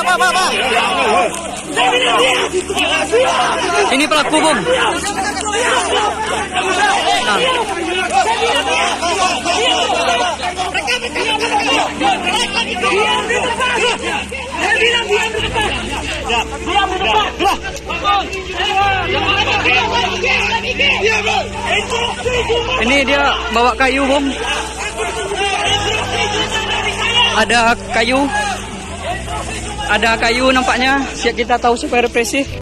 Ini pelaku, Bung. Ini dia bawa kayu, Bung. Ada kayu nampaknya. Siap kita tahu supaya represif.